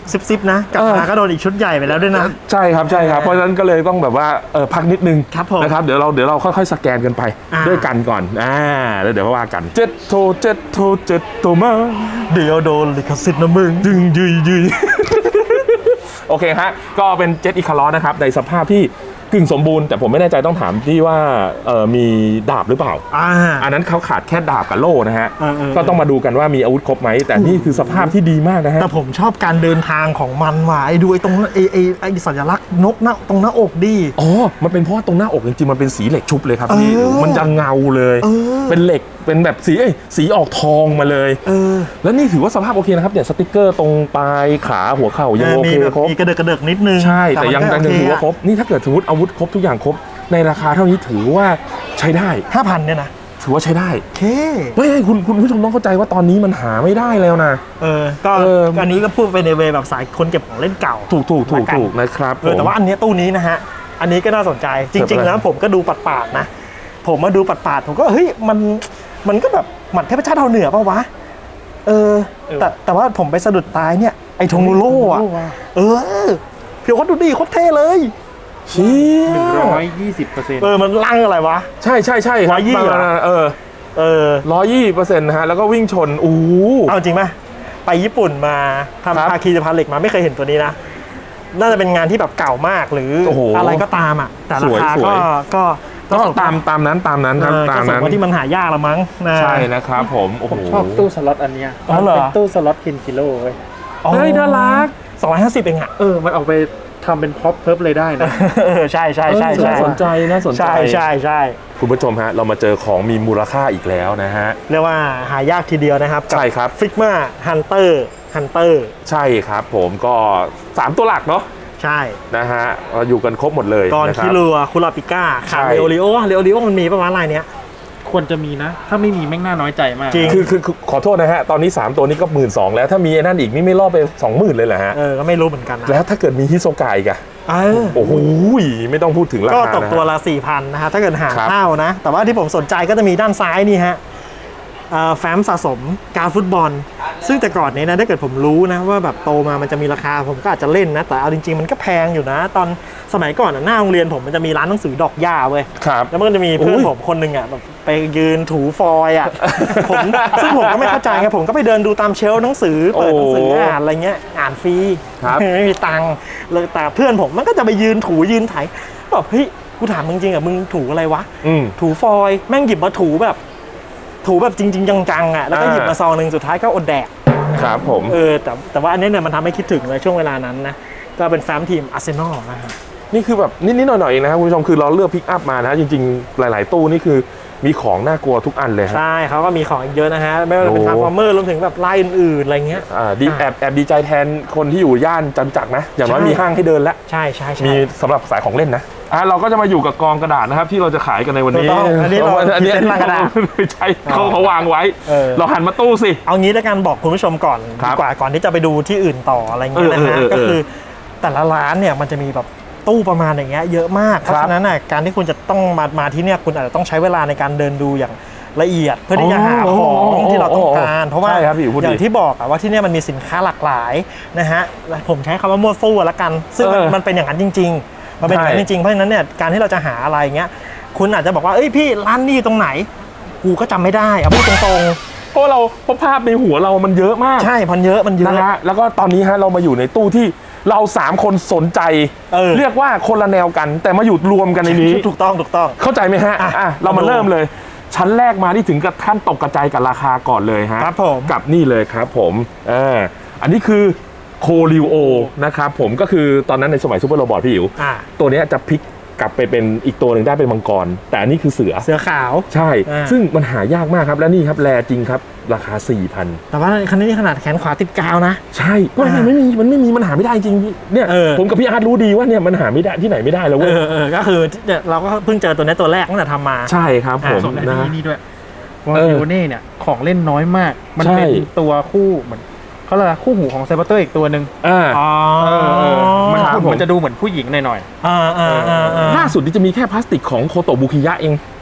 ซิบๆนะกลับมาก็โดนอีกชุดใหญ่ไปแล้วด้วยนะใช่ครับใช่ครับเพราะฉะนั้นก็เลยต้องแบบว่าเออพักนิดนึงนะครับเดี๋ยวเราเดี๋ยวเราค่อยๆสแกนกันไปด้วยกันก่อนอ่าแล้วเดี๋ยวว่ากันเจ็ดโทเจ็ดโทเจ็ดโทมาเดี๋ยวโดนลิขสิทธิ์นะมึงดึงยืยยืยโอเคฮะก็เป็นเจ็ตอีคาร์ลนะครับในสภาพที่กึ่งสมบูรณ์แต่ผมไม่แน่ใจต้องถามที่ว่าเออมีดาบหรือเปล่าอ่าอันนั้นเขาขาดแค่ดาบกับโล่นะฮะก็ต้องมาดูกันว่ามีอาวุธครบไหมแต่นี่คือสภาพที่ดีมากนะฮะแต่ผมชอบการเดินทางของมันว่ะไอ้ดูไอ้ตรงไอ้ไอ้ไอ้สัญลักษณ์นกหน้าตรงหน้าอกดีอ๋อมันเป็นเพราะตรงหน้าอกจริงๆมันเป็นสีเหล็กชุบเลยครับพี่มันจะเงาเลยเป็นเหล็กเป็นแบบสีสีออกทองมาเลยเออแล้วนี่ถือว่าสภาพโอเคนะครับเนี่ยสติ๊กเกอร์ตรงปลายขาหัวเข่ายังโอเคครบมีกระเดิกกระเดิกนิดนึงใช่แต่ยังยังถือว่าครบนี่ถ้าเกิดสมมติอาวุธครบทุกอย่างครบในราคาเท่านี้ถือว่าใช้ได้ห้าพัน เนี่ยนะถือว่าใช้ได้เคไม่ให้คุณคุณผู้ชมต้องเข้าใจว่าตอนนี้มันหาไม่ได้แล้วนะเออก็อันนี้ก็พูดไปในเวแบบสายคนเก็บของเล่นเก่าถูกถูกถูกถูกนะครับเออแต่ว่าอันนี้ตู้นี้นะฮะอันนี้ก็น่าสนใจจริงๆแล้วผมก็ดูปัดปาดนะผมมาดูปัดปาดผมก็เฮ้ยมันมันก็แบบหมัดเทพเจ้าดาวเหนือป่าววะเออแต่แต่ว่าผมไปสะดุดตายเนี่ยไอ้ทงโล่อะเออเพียวเขาดูดีโคตรเท่เลยชี้หนึ่งร้อยยี่สิบเปอร์เซ็นต์เออมันลั่งอะไรวะใช่ใช่ใช่ร้อยยี่สิบเออเออร้อยยี่สิบเปอร์เซ็นต์นะฮะแล้วก็วิ่งชนอู้เอาจริงไหมไปญี่ปุ่นมาทำภาคีสะพานเหล็กมาไม่เคยเห็นตัวนี้นะน่าจะเป็นงานที่แบบเก่ามากหรืออะไรก็ตามอ่ะแต่ราคาก็ก็ก็ตามตามนั้นตามนั้นครับตามนั้นที่มันหายากละมั้งใช่นะครับผมโอ้โหชอบตู้สล็อตอันเนี้ยเป็นตู้สล็อตคินกิโลเว้ยเฮ้ยน่ารักสองร้อยห้าสิบเองอ่ะเออมันเอาไปทำเป็นพ็อปเพิร์ฟเลยได้นะใช่ใช่ใช่น่าสนใจน่าสนใจใช่ใช่ใช่คุณผู้ชมฮะเรามาเจอของมีมูลค่าอีกแล้วนะฮะเรียกว่าหายากทีเดียวนะครับใช่ครับฟิกมาฮันเตอร์ฮันเตอร์ใช่ครับผมก็สามตัวหลักเนาะใช่นะฮะเราอยู่กันครบหมดเลยกอนคิรัวคุราปิก้าขาเรโอริโอเรโอริโอมันมีประมาณอะไรเนี้ยควรจะมีนะถ้าไม่มีแม่งน่าน้อยใจมากจริงคือคือขอโทษนะฮะตอนนี้สามตัวนี้ก็หมื่นสองแล้วถ้ามีไอ้นั่นอีกนี่ไม่รอดไปสองหมื่นเลยเหรอฮะเออก็ไม่รู้เหมือนกันนะแล้วถ้าเกิดมีฮิโซกะอีกอะโอ้โหไม่ต้องพูดถึงราคาก็ตกตัวละ สี่พัน นะฮะถ้าเกิดหาเท่านะแต่ว่าที่ผมสนใจก็จะมีด้านซ้ายนี่ฮะแฟ้มสะสมการฟุตบอลซึ่งแต่ก่อนนี้นะถ้าเกิดผมรู้นะว่าแบบโตมามันจะมีราคาผมก็อาจจะเล่นนะแต่เอาจริงๆมันก็แพงอยู่นะตอนสมัยก่อนหน้าโรงเรียนผมมันจะมีร้านหนังสือดอกหญ้าเว้ยแล้วมันก็จะมีเพื่อนผมคนหนึ่งอ่ะแบบไปยืนถูฟอยอ่ะผมซึ่งผมก็ไม่เข้าใจไงผมก็ไปเดินดูตามเชลฟ์หนังสือเปิดหนังสืออ่านอะไรเงี้ยอ่านฟรีไม่มีตังค์เลยแต่เพื่อนผมมันก็จะไปยืนถูยืนไถบอกเฮ้ยกูถามจริงๆอ่ะมึงถูอะไรวะถูฟอยแม่งหยิบมาถูแบบถูแบบจริงๆจังๆอ่ะแล้วก็หยิบมาซองหนึ่งสุดท้ายก็อดแดกครับผมเออแต่แต่ว่าอันนี้เนี่ยมันทำให้คิดถึงในช่วงเวลานั้นนะก็เป็นแฟ้มทีมอาร์เซนอลนะฮะนี่คือแบบนิดๆหน่อยๆเองนะครับคุณผู้ชมคือเราเลือกพิกอัพมานะจริงๆหลายๆตู้นี่คือมีของน่ากลัวทุกอันเลยใช่เขาก็มีของเยอะนะฮะไม่ว่าจะเป็นทรานส์ฟอร์เมอร์รวมถึงแบบลายอื่นๆอะไรเงี้ยอ่าดีแอบแอบดีใจแทนคนที่อยู่ย่านจตุจักรนะอย่างน้อยมีห้างให้เดินแล้วใช่ใช่มีสำหรับสายของเล่นนะอ่ะเราก็จะมาอยู่กับกองกระดาษนะครับที่เราจะขายกันในวันนี้อันนี้เราอันนี้กระดาษไม่ใช่เขาเขาวางไว้เราหันมาตู้สิเอางี้แล้วกันบอกคุณผู้ชมก่อนดีกว่าก่อนที่จะไปดูที่อื่นต่ออะไรเงี้ยนะฮะก็คือแต่ละร้านเนี่ยมันจะมีแบบตู้ประมาณอย่างเงี้ยเยอะมากเพราะฉะนั้นน่ะการที่คุณจะต้องมามาที่เนี่ยคุณอาจจะต้องใช้เวลาในการเดินดูอย่างละเอียดเพื่อที่จะหาของที่เราต้องการเพราะว่าอย่างที่บอกว่าที่นี่มันมีสินค้าหลากหลายนะฮะผมใช้คำว่ามั่วซั่วละกันซึ่งมันเป็นอย่างนั้นจริงๆมันเป็นอย่างนั้นจริงๆเพราะฉะนั้นเนี่ยการที่เราจะหาอะไรเงี้ยคุณอาจจะบอกว่าเอ้ยพี่ร้านนี้ตรงไหนกูก็จำไม่ได้เอาพูดตรงๆเพราะเราเพราะภาพในหัวเรามันเยอะมากใช่มันเยอะมันเยอะนะฮะแล้วก็ตอนนี้ฮะเรามาอยู่ในตู้ที่เราสามคนสนใจเ, เรียกว่าคนละแนวกันแต่มาอยู่รวมกันในนี้ถูกต้องถูกต้องเข้าใจไหมฮะอ่ะเรามาเริ่มเลยชั้นแรกมาที่ถึงกับขั้นตกกระจายกับราคาก่อนเลยฮะครับผมกับนี่เลยครับผมอ่าอันนี้คือโคริโอนะครับผมก็คือตอนนั้นในสมัยซูเปอร์โรบอทพี่อิ๋วตัวนี้จะพลิกกลับไปเป็นอีกตัวหนึ่งได้เป็นมังกรแต่อันนี้คือเสือเสือขาวใช่ซึ่งมันหายากมากครับและนี่ครับแลจริงครับราคา สี่พันแต่ว่าคันนี้ขนาดแขนขวาติดกาวนะใช่มันไม่มีมันไม่มีมันหาไม่ได้จริงเนี่ยผมกับพี่อาร์ตรู้ดีว่าเนี่ยมันหาไม่ได้ที่ไหนไม่ได้แล้วเว้ยเออก็คือเราก็เพิ่งเจอตัวนี้ตัวแรกตั้งแต่ทำมาใช่ครับผมนะนี่ด้วยวอลเน่เนี่ยของเล่นน้อยมากมันเป็นตัวคู่เหมือนเขาเรียกคู่หูของไซเบอร์เตอร์อีกตัวหนึ่งอ่ามันมันจะดูเหมือนผู้หญิงหน่อยๆล่าสุดที่จะมีแค่พลาสติกของโคโตะบุคิยะเอง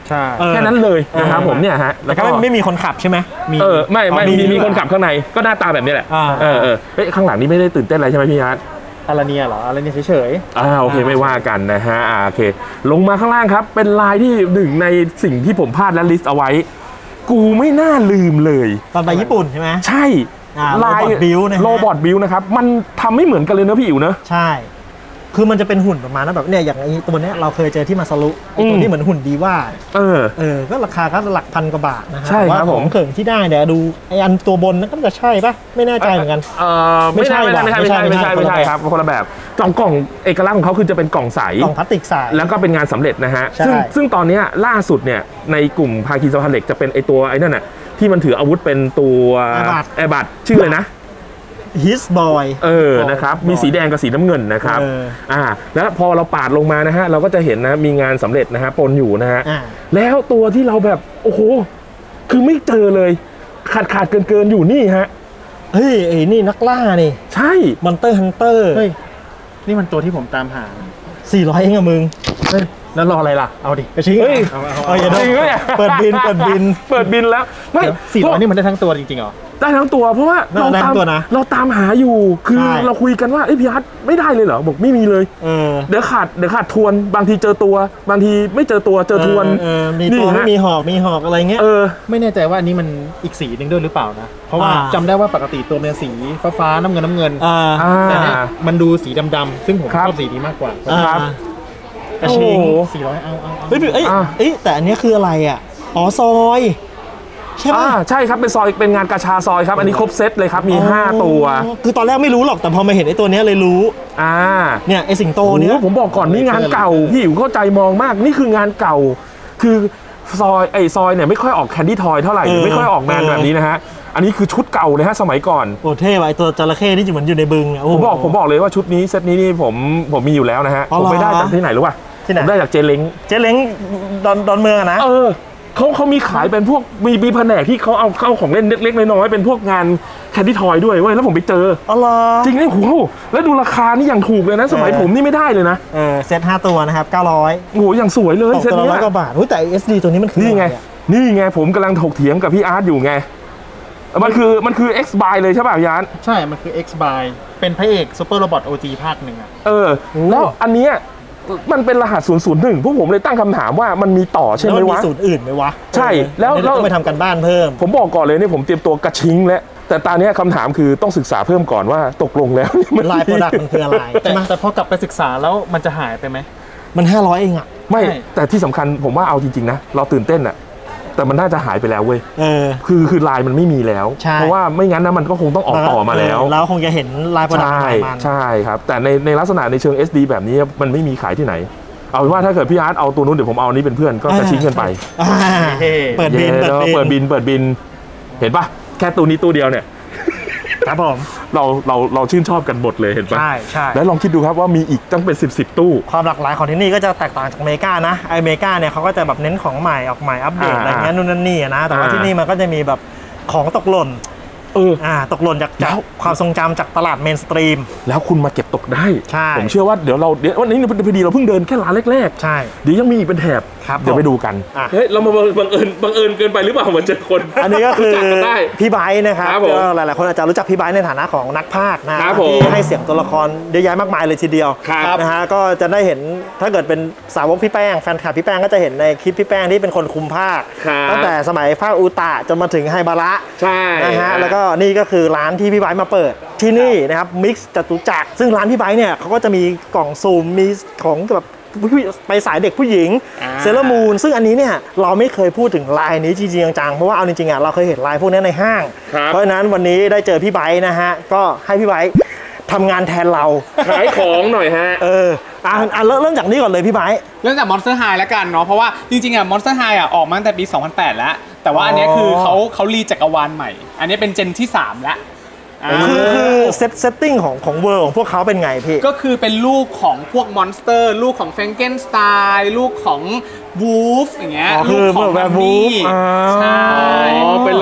ใช่แค่นั้นเลยนะครับผมเนี่ยฮะแล้วก็ไม่มีคนขับใช่ไหมเออไม่ไม่มีมีคนขับข้างในก็หน้าตาแบบนี้แหละเออเออเฮ้ยข้างหลังนี่ไม่ได้ตื่นเต้นอะไรใช่ไหมพี่ฮัทอะไรเนี่ยเหรออะไรเนี่ยเฉยๆอ่าโอเคไม่ว่ากันนะฮะอ่าโอเคลงมาข้างล่างครับเป็นลายที่หนึ่งในสิ่งที่ผมพลาดและลิสต์เอาไว้กูไม่น่าลืมเลยตอนไปญี่ปุ่นใช่ไหมใช่ลายบิวนะโรบอทบิวนะครับมันทำไม่เหมือนกันเลยนะพี่อิ๋วเนอะใช่คือมันจะเป็นหุ่นประมาณนั้นแบบเนี่ยอย่างไอ้ตัวเนี้ยเราเคยเจอที่มาซารุไอ้ตัวนี้เหมือนหุ่นดีว่าเออเออก็ราคาก็หลักพันกว่าบาทนะฮะใช่ครับผมเขิงที่ได้เดี๋ยวดูไอ้อันตัวบนนั่นก็จะใช่ปะไม่แน่ใจเหมือนกันเออไม่ใช่ไม่ใช่ไม่ใช่ไม่ใช่ไม่ใช่ไม่ใช่ครับคนละแบบกล่องกล่องเอกลักษณ์ของเขาคือจะเป็นกล่องใสกล่องพลาสติกใสแล้วก็เป็นงานสำเร็จนะฮะซึ่งซึ่งตอนนี้ล่าสุดเนี่ยในกลุ่มภาคีสะพานเหล็กจะเป็นไอตัวไอ้นั่นน่ะที่มันถืออาวุธเป็นตัวแอร์บัตชื่อเลยนะฮิสบอยเออนะครับมีสีแดงกับสีน้ำเงินนะครับอ่าแล้วพอเราปาดลงมานะฮะเราก็จะเห็นนะมีงานสำเร็จนะฮะปนอยู่นะฮะแล้วตัวที่เราแบบโอ้โหคือไม่เจอเลยขาดขาดเกินเกินอยู่นี่ฮะเฮ้ยไอ้นี่นักล่านี่ใช่มอนเตอร์ฮันเตอร์เฮ้ยนี่มันตัวที่ผมตามหาสี่ร้อยเองอะมึงเฮ้ยแล้วรออะไรล่ะเอาดิไปชี้เอาเอาอย่าดูเปิดบินเปิดบินเปิดบินแล้วไม่สี่ร้อยนี่มันได้ทั้งตัวจริงๆเหรอได้ทั้งตัวเพราะว่าเราตามเราตามหาอยู่คือเราคุยกันว่าไอ้พี่ฮัทไม่ได้เลยเหรอบอกไม่มีเลยเดี๋ยวขาดเดี๋ยวขาดทวนบางทีเจอตัวบางทีไม่เจอตัวเจอทวนมีตัวไม่มีหอกมีหอกอะไรเงี้ยเออไม่แน่ใจว่าอันนี้มันอีกสีหนึ่งด้วยหรือเปล่านะเพราะว่าจำได้ว่าปกติตัวเป็นสีฟ้าฟ้าน้ำเงินน้ำเงินแต่เนี้ยมันดูสีดำๆซึ่งผมชอบสีนี้มากกว่าครับกระชิงสี่ร้อยเอาเอาเฮ้ยเอ้ยเอ้ยแต่อันนี้คืออะไรอ่ะอ๋อซอยใช่ไหมใช่ครับเป็นซอยเป็นงานกระชาซอยครับอันนี้ครบเซตเลยครับมีห้าตัวคือตอนแรกไม่รู้หรอกแต่พอมาเห็นไอ้ตัวนี้เลยรู้อ่าเนี่ยไอ้สิงโตเนี้ยผมบอกก่อนนี่งานเก่าพี่อยู่เข้าใจมองมากนี่คืองานเก่าคือซอยไอ้ซอยเนี่ยไม่ค่อยออกแคนดี้ทอยเท่าไหร่ไม่ค่อยออกงานแบบนี้นะฮะอันนี้คือชุดเก่าเลยฮะสมัยก่อนโอ้เท่ไอ้ตัวจระเข้นี่เหมือนอยู่ในบึงผมบอกผมบอกเลยว่าชุดนี้เซตนี้นี่ผมผมมีอยู่แล้วนะฮะผมไปได้จากที่ไหนรู้ป่ะผมได้จากเจเล้งเจเล้งดอนดอนเมืองนะเออเขาเขามีขายเป็นพวกมีมีแผนกที่เขาเอาเข้าของเล่นเล็กๆน้อยๆเป็นพวกงานแคนดี้ทอยด้วยเว้ยแล้วผมไปเจออ๋อจริงนี่โหแล้วดูราคานี่อย่างถูกเลยนะสมัยผมนี่ไม่ได้เลยนะเออเซตห้าตัวนะครับเก้าร้อยโหอย่างสวยเลยเซตนี้ร้อยกว่าบาทแต่ เอส ดี ตัวนี้มันคือนี่ไงนี่ไงผมกำลังถกเถียงกับพี่อาร์ตอยู่ไงมันคือมันคือ X by เลยใช่ป่ะยานใช่มันคือ X by เป็นพระเอกซูเปอร์โรบอท โอ จี ภาคหนึ่งอ่ะเออแล้วอันเนี้ยมันเป็นรหัสศูนย์ ศูนย์ หนึ่งพวกผมเลยตั้งคำถามว่ามันมีต่อใช่ไหมวะมีศูนย์อื่นไหมวะใช่แล้วเราต้องไปทำกันบ้านเพิ่มผมบอกก่อนเลยนี่ผมเตรียมตัวกระชิงแล้วแต่ตอนนี้คำถามคือต้องศึกษาเพิ่มก่อนว่าตกลงแล้วลายโปรดักต์มันคืออะไรแต่แต่พอกลับไปศึกษาแล้วมันจะหายไปไหมมันห้าร้อยเองอ่ะไม่แต่ที่สำคัญผมว่าเอาจริงๆนะเราตื่นเต้นอะแต่มันน่าจะหายไปแล้วเว้ยเออคือคือลายมันไม่มีแล้วเพราะว่าไม่งั้นนะมันก็คงต้องออกต่อมาแล้วแล้วคงจะเห็นลายโปรดักต์ใช่ใช่ครับแต่ในในลักษณะในเชิง เอส ดี แบบนี้มันไม่มีขายที่ไหนเอาเป็นว่าถ้าเกิดพี่อาร์ตเอาตัวนู้นเดี๋ยวผมเอานี้เป็นเพื่อนก็กระชิงกันไปเปิดบินเปิดบินเปิดบินเห็นปะแค่ตัวนี้ตัวเดียวเนี่ยครับผมเราเราเราชื่นชอบกันหมดเลยเห็นปะใช่ใช่แล้วลองคิดดูครับว่ามีอีกตั้งเป็นสิบสิบตู้ความหลากหลายของที่นี่ก็จะแตกต่างจากอเมริกานะอเมริกาเนี่ยเขาก็จะแบบเน้นของใหม่ออกใหม่อัปเดตอะไรเงี้ยนู่นนั่นนี่นะแต่ว่าที่นี่มันก็จะมีแบบของตกหล่นเอออ่าตกหล่นจากจากความทรงจำจากตลาดเมนสตรีมแล้วคุณมาเก็บตกได้ใช่ผมเชื่อว่าเดี๋ยวเราเดี๋ยววันนี้พอดีเราเพิ่งเดินแค่ร้านแรกๆใช่เดี๋ยวยังมีอีกเป็นแถบเดี๋ยวไปดูกันเฮ้ยเรามาบังเอิญบังเอิญเกินไปหรือเปล่าเหมือนเจอคนอันนี้ก็คือพี่ไบค์นะครับหลายๆคนอาจจะรู้จักพี่ไบค์ในฐานะของนักพากย์นะที่ให้เสียงตัวละครเยอะแยะมากมายเลยทีเดียวนะฮะก็จะได้เห็นถ้าเกิดเป็นสาวกพี่แป้งแฟนคลับพี่แป้งก็จะเห็นในคลิปพี่แป้งที่เป็นคนคุมภาคตั้งแต่สมัยภาคอุตะจนมาถึงไฮบาระใช่นะฮะแล้วก็นี่ก็คือร้านที่พี่ไบค์มาเปิดที่นี่นะครับมิกซ์จตุจักรซึ่งร้านพี่ไบค์เนี่ยเขาก็จะมีกล่องซูมมีของแบบไปสายเด็กผู้หญิงเซเลอร์มูนซึ่งอันนี้เนี่ยเราไม่เคยพูดถึงลายนี้จริงๆจังเพราะว่าเอาจริงๆอ่ะเราเคยเห็นลายพวกนี้ในห้างเพราะฉะนั้นวันนี้ได้เจอพี่ไบค์นะฮะก็ให้พี่ไบค์ทำงานแทนเราขายของหน่อยฮะเอออ่ะเริ่มจากนี้ก่อนเลยพี่ไบค์เริ่มจาก Monster High แล้วกันเนาะเพราะว่าจริงๆอ่ะ Monster High อ่ะออกมาตั้งแต่ปีสองพันแปดแล้วแต่ว่าอันนี้คือเขาเขารีจักรวาลใหม่อันนี้เป็นเจนที่สามแล้วคือคือเซตเซตติ้งของของเวิร์ของพวกเขาเป็นไงพี่ก็คือเป็นลูกของพวกมอนสเตอร์ลูกของแฟรงเกนสไตน์ลูกของวูฟอย่างเงี้ยลูกของแบบวูฟใช่เป็นเห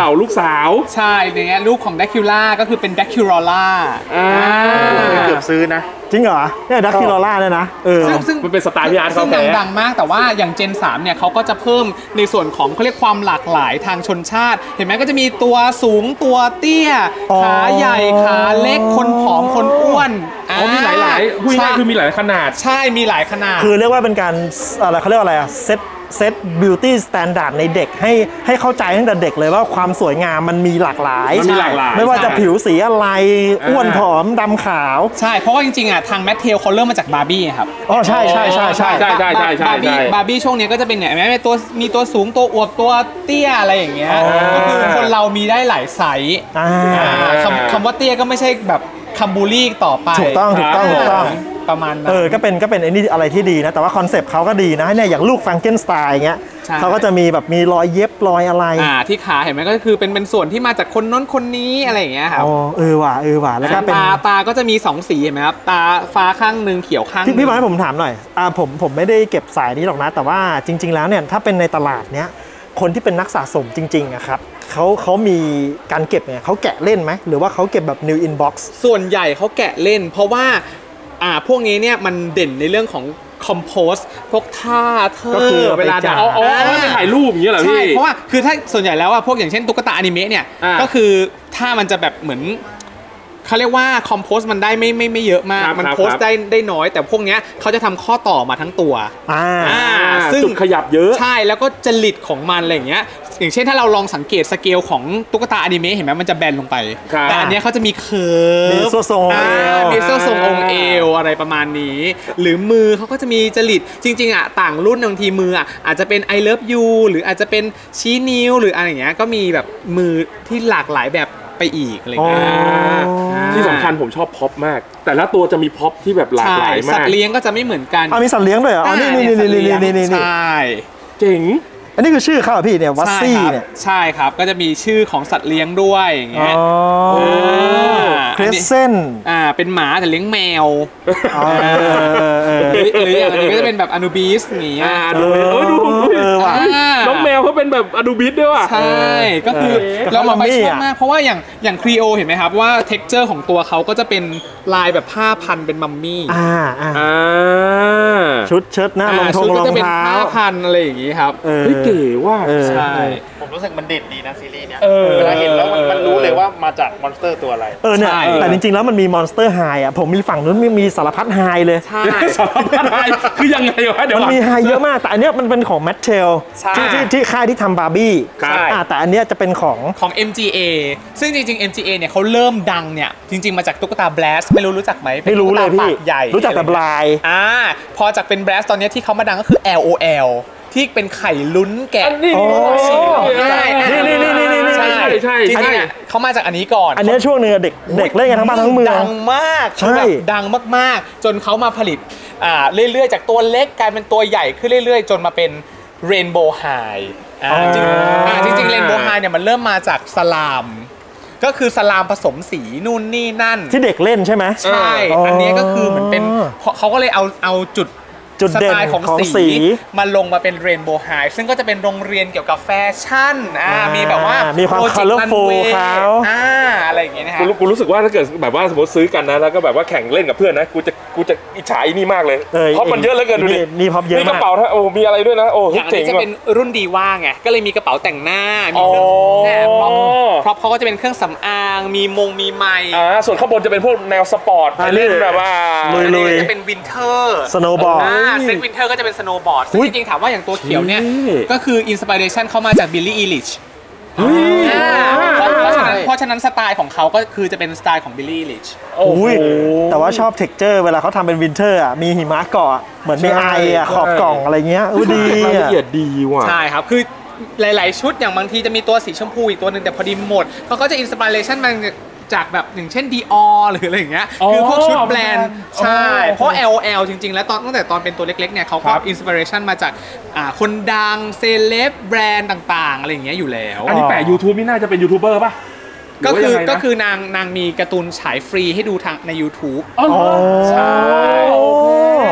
ล่าลูกสาวใช่อย่างเงี้ยลูกของแดคิล่าก็คือเป็นแดคิรอล่าอ่าเกือบซื้อนะจริงเหรอเนี่ยดักคิรอล่าเนี่ยนะเออซึ่งมันเป็นสไตล์พี่อาร์ตเขาแท้ดังมากแต่ว่าอย่างเจนสามเนี่ยเขาก็จะเพิ่มในส่วนของเขาเรียกความหลากหลายทางชนชาติเห็นไหมก็จะมีตัวสูงตัวเตี้ยขาใหญ่ขาเล็กคนผอมคนอ้วนอ๋อมีหลายๆพูดง่ายคือมีหลายขนาดใช่มีหลายขนาดคือเรียกว่าเป็นการอะไรเขาเรียกว่าอะไรอะเซตเซตบิวตี้สแตนดาร์ดในเด็กให้ให้เข้าใจตั้งแต่เด็กเลยว่าความสวยงามมันมีหลากหลายมันมีหลากหลายไม่ว่าจะผิวสีอะไรอ้วนผอมดำขาวใช่เพราะว่าจริงๆอ่ะทางแมทเทลเขาเริ่มมาจากบาร์บี้ครับอ๋อใช่ใช่ใช่ใช่ใช่ใช่ใช่ใช่บาร์บี้บาร์บี้ช่วงนี้ก็จะเป็นเนี่ยแม้ตัวมีตัวสูงตัวอวบตัวเตี้ยอะไรอย่างเงี้ยก็คือคนเรามีได้หลายไซส์คำคำว่าเตี้ยก็ไม่ใช่แบบคำบูลลี่ต่อไปถูกต้องถูกต้องถูกต้องประมาณนั้นเออก็เป็นก็เป็นไอ้นี่อะไรที่ดีนะแต่ว่าคอนเซปต์เขาก็ดีนะเนี่ยอย่างลูกแฟรงเกนสไตน์เงี้ยเขาก็จะมีแบบมีรอยเย็บรอยอะไรอ่าที่ขาเห็นไหมก็คือเป็นเป็นส่วนที่มาจากคนน้นคนนี้อะไรอย่างเงี้ยครับอ๋อเออว่ะเออว่ะแล้วก็เป็นตาตาก็จะมีสองสีเห็นไหมครับตาฟ้าข้างนึงเขียวข้างนึงพี่บอยให้ผมถามหน่อยอ่าผมผมไม่ได้เก็บสายนี้หรอกนะแต่ว่าจริงๆแล้วเนี่ยถ้าเป็นในตลาดเนี้ยคนที่เป็นนักสะสมจริงๆอะครับเขาเขามีการเก็บเนี่ยเขาแกะเล่นไหมหรือว่าเขาเก็บแบบ new inbox ส่วนใหญ่เขาแกะเล่นเพราะว่าอ่าพวกนี้เนี่ยมันเด่นในเรื่องของคอมโพสพวกท่าเธอเวลาอ๋ออ๋อไปถ่ายรูปอย่างเงี้ยเหรอพี่ใช่เพราะว่าคือถ้าส่วนใหญ่แล้วอะพวกอย่างเช่นตุ๊กตาอนิเมะเนี่ยก็คือท่ามันจะแบบเหมือนเขาเรียกว่าคอมโพสมันได้ไม่ไม่ไม่เยอะมากมันโพสได้ได้น้อยแต่พวกเนี้ยเขาจะทำข้อต่อมาทั้งตัวอ่าซึ่งจุดขยับเยอะใช่แล้วก็จริตของมันอะไรอย่างเงี้ยอย่างเช่นถ้าเราลองสังเกตสเกลของตุ๊กตาอนิเมะเห็นไหมมันจะแบนลงไปแต่อันนี้เขาจะมีเคิร์ฟมีโซ่ทรงมีโซ่ทรงองค์เอวอะไรประมาณนี้หรือมือเขาก็จะมีจริตจริงๆอ่ะต่างรุ่นบางทีมืออ่ะอาจจะเป็น I love you หรืออาจจะเป็นชี้นิ้วหรืออะไรอย่างเงี้ยก็มีแบบมือที่หลากหลายแบบไปอีกอะไรเงี้ยที่สำคัญผมชอบพ็อปมากแต่ละตัวจะมีพ็อปที่แบบหลากหลายมากสัตว์เลี้ยงก็จะไม่เหมือนกันอ๋อมีสัตว์เลี้ยงด้วยเหรออ๋อนี่นี่นี่นี่นี่นี่ใช่เจ๋งอันนี้คือชื่อเขาพี่เนี่ยวัตซี่เนี่ยใช่ครับก็จะมีชื่อของสัตว์เลี้ยงด้วยอย่างเงี้ยเครสเซนอ่าเป็นหมาแต่เลี้ยงแมวหรืออย่างนี้ก็จะเป็นแบบอนูบิสอย่างเงี้ยดูดูน้องแมวเขาเป็นแบบอนูบิสด้วยว่ะใช่ก็คือเราเราไปชอบมากเพราะว่าอย่างอย่างครีโอเห็นไหมครับว่าเท็กเจอร์ของตัวเขาก็จะเป็นลายแบบผ้าพันเป็นมัมมี่อ่าอ่าชุดเชิ้ตหน้ารองทงรองเท้าผ้าพันอะไรอย่างงี้ครับเฮ้ยเก๋ว่ะใช่ผมรู้สึกมันเด่นดีนะซีรีส์เนี้ยเวลาเห็นแล้วมันรู้เลยว่ามาจากมอนสเตอร์ตัวอะไรเออเนี่ยแต่จริงๆแล้วมันมีมอนสเตอร์ไฮอ่ะผมมีฝั่งนู้นมีสารพัดไฮเลยใช่สารพัดไฮคือยังไงวะเดี๋ยวมันมีไฮเยอะมากแต่อันเนี้ยมันเป็นของแมทเทลที่ที่ที่ค่ายที่ทำบาร์บี้แต่อันเนี้ยจะเป็นของของ เอ็ม จี เอ ซึ่งจริงๆ เอ็ม จี เอ เนี่ยเขาเริ่มดังเนี่ยจริงๆมาจากตุ๊กตาแบลสไม่รู้รู้จักไหมไม่รู้เลยพี่ใหญ่รู้จักแต่บลายอ่าพอจากเป็นแบลสตอนนี้ที่เขามาดังก็คือ แอล โอ แอล ที่เป็นไข่ลุ้นแกะนี่นี่นี่นี่นี่นี่ใช่ใช่จริงๆเขามาจากอันนี้ก่อนอันนี้ช่วงนึงเด็กเด็กเล่นกันทั้งบ้านทั้งเมืองดังมากใช่ดังมากๆจนเขามาผลิตอ่าเรื่อยๆจากตัวเล็กกลายเป็นตัวใหญ่ขึ้นเรื่อยๆจนมาเป็นเรนโบว์ไฮอ่าจริงอ่าจริงๆเรนโบว์ไฮเนี่ยมันเริ่มมาจากสลามก็คือสลามผสมสีนู่นนี่นั่นที่เด็กเล่นใช่ไหมใช่อันนี้ก็คือเหมือนเป็นเขาก็เลยเอาเอาจุดจุดเด่นของสีมาลงมาเป็นเรนโบว์ไฮซึ่งก็จะเป็นโรงเรียนเกี่ยวกับแฟชั่นอ่ามีแบบว่ามีความคัลเลอร์ฟูลเขาอ่าอะไรอย่างเงี้ยนะฮะกูรู้สึกว่าถ้าเกิดแบบว่าสมมติซื้อกันนะแล้วก็แบบว่าแข่งเล่นกับเพื่อนนะกูจะกูจะอิจฉาอีนี่มากเลยเพราะมันเยอะเหลือเกินดูดินี่พับเยอะมากมีกระเป๋าถ้าโอ้มีอะไรด้วยนะโอ้อย่างนี้จะเป็นรุ่นดีว่าไงก็เลยมีกระเป๋าแต่งหน้ามีเครื่องเนี่ยพร็อพพร็อพเขาก็จะเป็นเครื่องสำอางมีมงมีไมค์อ่าส่วนข้างบนจะเป็นพวกแนวสปอร์ตเล่นแบบว่าลุยๆจะเป็นวินเทอร์สโนว์บอร์ดอ่าเซ็ตวินเทอร์ก็จะเป็นสโนว์บอร์ดซึ่งจริงๆถามว่าอย่างตัวเขียวเนี่ยก็คืออินสปิเรชันเข้ามาจากบิลลี่อีลิชเพราะฉะนั้นเพราะฉะนั้นสไตล์ของเขาก็คือจะเป็นสไตล์ของบิลลี่อีลิชโอ้ยแต่ว่าชอบเท็กเจอร์เวลาเขาทำเป็นวินเทอร์อ่ะมีหิมะเกาะเหมือนมีไออ่ะขอบกล่องอะไรเงี้ยดีละเอียดดีว่ะใช่ครับคือหลายๆชุดอย่างบางทีจะมีตัวสีชมพูอีกตัวหนึ่งแต่พอดีหมดเขาก็จะอินสปิเรชันมาจากแบบอย่างเช่น Dior หรืออะไรอย่างเงี้ยคือพวกชุดแบรนด์ใช่เพราะ แอล โอ แอล จริงๆแล้วตอนตั้งแต่ตอนเป็นตัวเล็กๆเนี่ยเขาก็อินสปิเรชันมาจากคนดังเซเลบแบรนด์ต่างๆอะไรอย่างเงี้ยอยู่แล้วอันนี้แปะ YouTube นี่น่าจะเป็นยูทูบเบอร์ป่ะก็คือก็คือนางนางมีการ์ตูนฉายฟรีให้ดูทางใน YouTube อ๋อใช่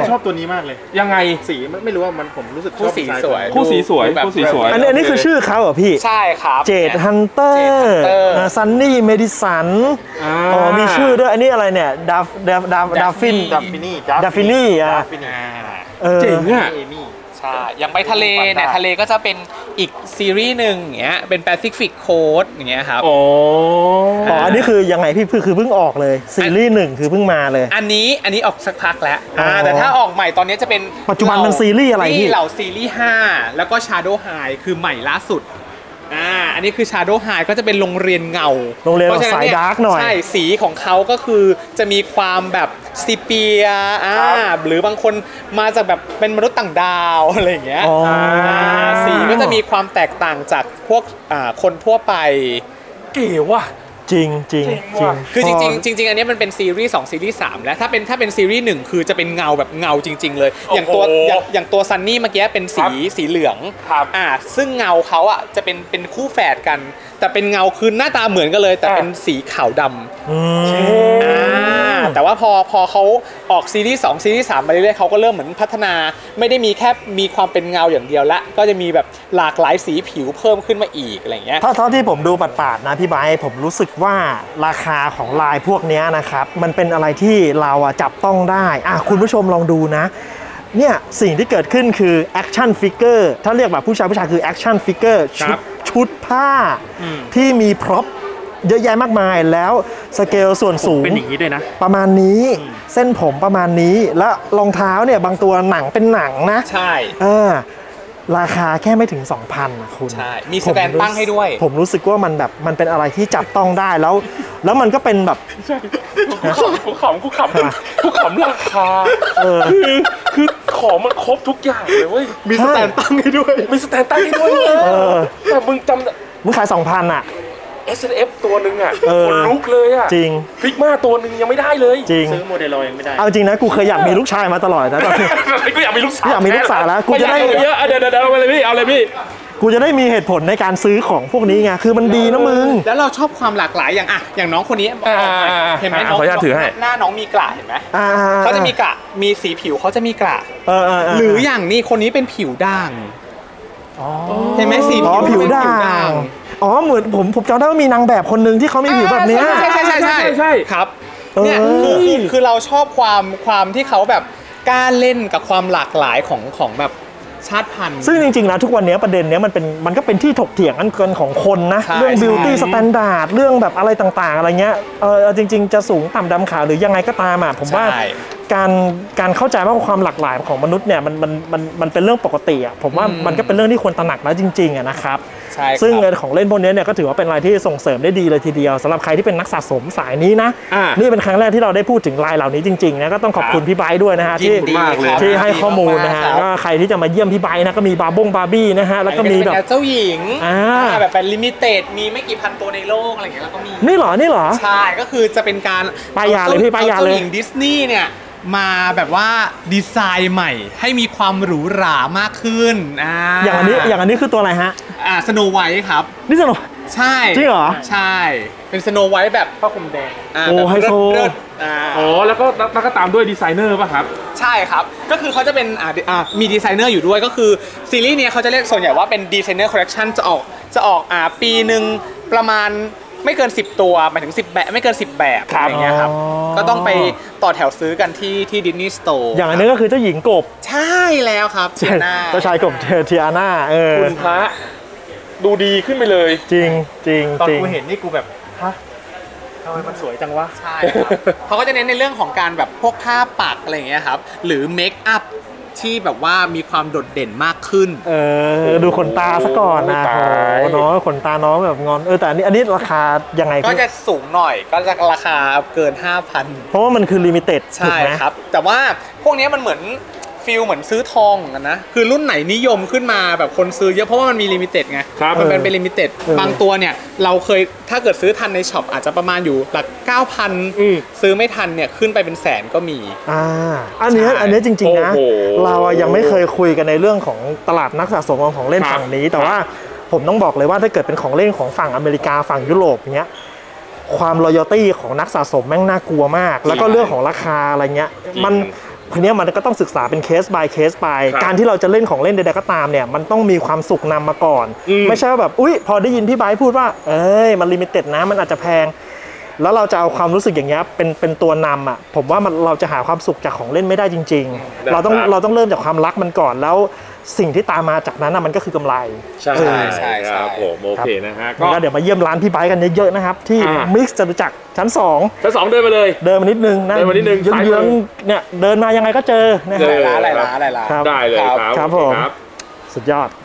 ชอบตัวนี้มากเลยยังไงสีไม่รู้ว่ามันผมรู้สึกคู่สีสวยคู่สีสวยคู่สีสวยอันนี้อันนี้คือชื่อเขาเหรอพี่ใช่ครับเจดฮันเตอร์ซันนี่เมดิสันอ๋อมีชื่อด้วยอันนี้อะไรเนี่ยดาฟดาฟดาฟดาฟินดับฟินี่ดาฟินี่อ่ะเจ๋งอ่ะใช่อย่างไปทะเลเนี่ยทะเลก็จะเป็นอีกซีรีส์หนึ่งอย่างเงี้ยเป็น Pacific Coast อย่างเงี้ยครับอ๋ออ๋ออันนี้คือยังไงพี่คือเพิ่งออกเลยซีรีส์หนึ่งคือเพิ่งมาเลยอันนี้อันนี้ออกสักพักแล้วอ่าแต่ถ้าออกใหม่ตอนนี้จะเป็นปัจจุบันมันซีรีส์อะไรพี่เหล่าซีรีส์ห้าแล้วก็ Shadow High คือใหม่ล่าสุดอ่าอันนี้คือ Shadow High ก็จะเป็นโรงเรียนเงาโรงเรียนสายดาร์กหน่อยใช่สีของเขาก็คือจะมีความแบบซีเปียอ่าหรือบางคนมาจากแบบเป็นมนุษย์ต่างดาวอะไรอย่างเงี้ยสีก็จะมีความแตกต่างจากพวกอ่าคนทั่วไปเก๋ว่ะจริงจริงจริงคือจริงจริงจริงอันนี้มันเป็นซีรีส์สองซีรีส์สามแล้วถ้าเป็นถ้าเป็นซีรีส์หนึ่งคือจะเป็นเงาแบบเงาจริงๆเลยอย่างตัวอย่างอย่างตัวซันนี่เมื่อกี้เป็นสีสีเหลืองอ่าซึ่งเงาเขาอ่ะจะเป็นเป็นคู่แฝดกันแต่เป็นเงาคือหน้าตาเหมือนกันเลยแต่เป็นสีขาวดำอ่าแต่ว่าพอพอเขาออกซีรีส์สองซีรีส์สามมาเรื่อยๆเขาก็เริ่มเหมือนพัฒนาไม่ได้มีแค่มีความเป็นเงาอย่างเดียวละก็จะมีแบบหลากหลายสีผิวเพิ่มขึ้นมาอีกอะไรเงี้ยถ้าเท่าที่ผมดูปาดๆนะพี่ไบร์ทผมรู้สึกว่าราคาของลายพวกนี้นะครับมันเป็นอะไรที่เราอะจับต้องได้อ่ะคุณผู้ชมลองดูนะเนี่ยสิ่งที่เกิดขึ้นคือแอคชั่นฟิกเกอร์ถ้าเรียกแบบผู้ชายผู้ชายคือแอคชั่นฟิกเกอร์ชุดชุดผ้าที่มีพร็อพเยอะแยะมากมายแล้วสเกลส่วนสูงเป็นอย่างนี้ด้วยนะประมาณนี้เส้นผมประมาณนี้แล้วรองเท้าเนี่ยบางตัวหนังเป็นหนังนะใช่อ่าราคาแค่ไม่ถึง สองพัน นะคุณใช่มีสแตนตั้งให้ด้วยผมรู้สึกว่ามันแบบมันเป็นอะไรที่จับต้องได้แล้วแล้วมันก็เป็นแบบใช่กูขำกูขำกูขำราคาคือคือของมันครบทุกอย่างเลยเว้ยมีสแตนตั้งให้ด้วยมีสแตนตั้งให้ด้วยแต่มึงจำมึงขาย สองพัน อ่ะเอส เอ็น เอฟ ตัวหนึ่งอ่ะคนลุกเลยอ่ะจริงฟิกมาตัวหนึ่งยังไม่ได้เลยจริงซื้อโมเดลเรายังไม่ได้เอาจริงนะกูเคยอยากมีลูกชายมาตลอดนะตอนนี้กูอยากมีลูกสาวอยากมีลูกสาวแล้วกูจะได้เยอะเดี๋ยวเดี๋ยวเอาเลยพี่เอาเลยพี่กูจะได้มีเหตุผลในการซื้อของพวกนี้ไงคือมันดีนะมึงแล้วเราชอบความหลากหลายอย่างอ่ะอย่างน้องคนนี้เห็นไหมน้องหน้าน้องมีกระเห็นไหมเขาจะมีกระมีสีผิวเขาจะมีกระหรืออย่างนี้คนนี้เป็นผิวด่างเห็นไหมสีผิวด่างอ๋อเหมือนผมผมจำได้ว่ามีนางแบบคนหนึ่งที่เขามีผิวแบบนี้ใช่ใช่ใช่ใช่ใช่ครับเนี่ยคือคือเราชอบความความที่เขาแบบกล้าเล่นกับความหลากหลายของของแบบชาติพันธุ์ซึ่งจริงๆนะทุกวันนี้ประเด็นนี้มันเป็นมันก็เป็นที่ถกเถียงกันของคนนะเรื่อง beauty standard เรื่องแบบอะไรต่างๆอะไรเงี้ยเออจริงๆจะสูงต่ำดำขาวหรือยังไงก็ตามอ่ะผมว่าการการเข้าใจว่าความหลากหลายของมนุษย์เนี่ยมันมันมันมันเป็นเรื่องปกติอ่ะผมว่ามันก็เป็นเรื่องที่ควรตระหนักแล้วจริงๆอ่ะนะครับซึ่งของเล่นพวกนี้เนี่ยก็ถือว่าเป็นอะไรที่ส่งเสริมได้ดีเลยทีเดียวสำหรับใครที่เป็นนักสะสมสายนี้นะนี่เป็นครั้งแรกที่เราได้พูดถึงลายเหล่านี้จริงๆนะก็ต้องขอบคุณพี่ไบร์ทด้วยนะฮะที่ที่ให้ข้อมูลนะฮะก็ใครที่จะมาเยี่ยมพี่ไบร์ทนะก็มีบาร์บงบาร์บี้นะฮะแล้วก็มีแบบเจ้าหญิงแบบเป็นลิมิเต็ดมีไม่กี่พันตัวในโลกอะไรอย่างเงี้ยแล้วก็มีนี่เหรอนี่เหรอใช่ก็คือจะเป็นการป้ายยาเลยพี่ป้ายยาเลยเจ้าหญิงดิสนีย์เนี่ยมาแบบว่าดีไซน์ใหม่ให้มีความหรูหรามากขึ้นอ่าอย่างอันนี้อย่างอันนี้คือตัวอะไรฮะอ่าสโนไวท์ครับนี่สโนใช่จริงเหรอใช่เป็นสโนไวท์แบบผ้าคลุมแดงโอ้ไฮโซอ๋อแล้วก็แล้วก็ตามด้วยดีไซเนอร์ป่ะครับใช่ครับก็คือเขาจะเป็นอ่ามีดีไซเนอร์อยู่ด้วยก็คือซีรีส์นี้เขาจะเรียกส่วนใหญ่ว่าเป็นดีไซเนอร์คอลเลคชันจะออกจะออกอ่าปีหนึ่งประมาณไม่เกินสิบตัวหมายถึงสิบแบบไม่เกินสิบแบบอะไรอย่างเงี้ยครับก็ต้องไปต่อแถวซื้อกันที่ที่ดิสนีย์สโตร์อย่างอันนี้ก็คือเจ้าหญิงกบใช่แล้วครับเทียนาเจ้าชายกบเทียนาเออคุณพระดูดีขึ้นไปเลยจริงจริงตอนกูเห็นนี่กูแบบฮะทำไมมันสวยจังวะใช่เขาก็จะเน้นในเรื่องของการแบบพวกผ้าปักอะไรอย่างเงี้ยครับหรือเมคอัพที่แบบว่ามีความโดดเด่นมากขึ้นเออดูขนตาซะก่อนนะโอ้น้องขนตาน้องแบบงอนเออแต่อันนี้อันนี้ราคายังไงก็จะสูงหน่อยก็จะราคาเกิน ห้าพันเพราะว่ามันคือลิมิเต็ดใช่ครับแต่ว่าพวกนี้มันเหมือนฟีลเหมือนซื้อทองกันนะคือรุ่นไหนนิยมขึ้นมาแบบคนซื้อเยอะเพราะว่ามันมีลิมิเต็ดไงมันเป็นเป็นลิมิเต็ดบางตัวเนี่ยเราเคยถ้าเกิดซื้อทันในช็อปอาจจะประมาณอยู่หลัก เก้าพัน ซื้อไม่ทันเนี่ยขึ้นไปเป็นแสนก็มีอ่าอันนี้อันนี้จริงๆนะเรายังไม่เคยคุยกันในเรื่องของตลาดนักสะสมของเล่นฝั่งนี้แต่ว่าผมต้องบอกเลยว่าถ้าเกิดเป็นของเล่นของฝั่งอเมริกาฝั่งยุโรปเนี้ยความ loyalty ของนักสะสมแม่งน่ากลัวมากแล้วก็เรื่องของราคาอะไรเงี้ยมันทีนี้มันก็ต้องศึกษาเป็นเคส by เคสไปการที่เราจะเล่นของเล่นใดๆก็ตามเนี่ยมันต้องมีความสุขนำมาก่อนไม่ใช่ว่าแบบอุ๊ยพอได้ยินพี่ไบร์ทพูดว่าเอ้ยมันลิมิเต็ดนะมันอาจจะแพงแล้วเราจะเอาความรู้สึกอย่างเงี้ยเป็นเป็นตัวนำอ่ะผมว่ามันเราจะหาความสุขจากของเล่นไม่ได้จริงๆเราต้องเราต้องเริ่มจากความรักมันก่อนแล้วสิ่งที่ตามมาจากนั้นมันก็คือกำไรใช่ใช่ครับผมโอเคนะฮะก็เดี๋ยวมาเยี่ยมร้านพี่ไบร์ทกันเยอะๆนะครับที่มิกซ์จตุจักรชั้นสองชั้นสองเดินมาเลยเดินมานิดนึงนะเดินมานิดนึงเยื้องๆเนี่ยเดินมายังไงก็เจอนะฮะหลายร้านหลายร้านหลายร้านได้เลยครับครับผมสุดยอด